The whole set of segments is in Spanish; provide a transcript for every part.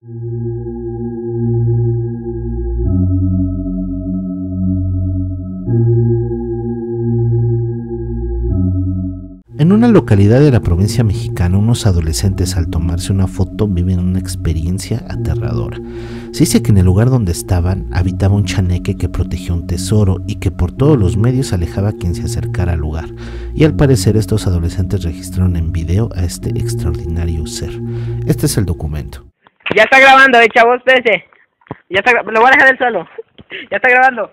En una localidad de la provincia mexicana, unos adolescentes al tomarse una foto viven una experiencia aterradora. Se dice que en el lugar donde estaban habitaba un chaneque que protegía un tesoro y que por todos los medios alejaba a quien se acercara al lugar. Y al parecer estos adolescentes registraron en video a este extraordinario ser. Este es el documento. Ya está grabando, chavos, espérense. Ya está, lo voy a dejar del suelo. Ya está grabando.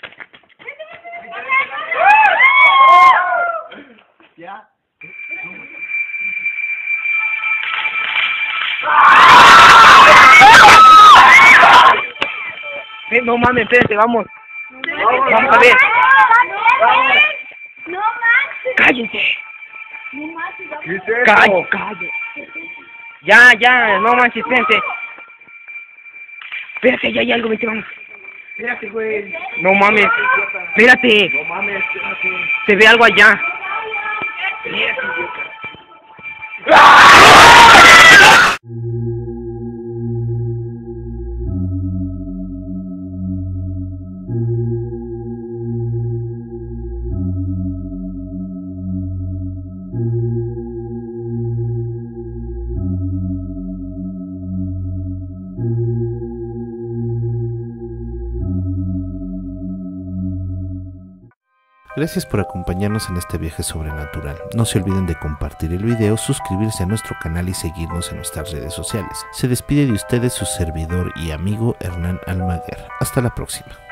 Ya. No mames, espérate, vamos. Vamos a ver. No manches. Cállense. No manches. ¿Qué es eso? Cállate. Ya, no manches, espérense. Espérate, ya hay algo, vete, vamos. Espérate, güey. No mames. Espérate. No mames, espérate. Se ve algo allá. Espérate, idiota. Gracias por acompañarnos en este viaje sobrenatural. No se olviden de compartir el video, suscribirse a nuestro canal y seguirnos en nuestras redes sociales. Se despide de ustedes su servidor y amigo Hernán Almaguer. Hasta la próxima.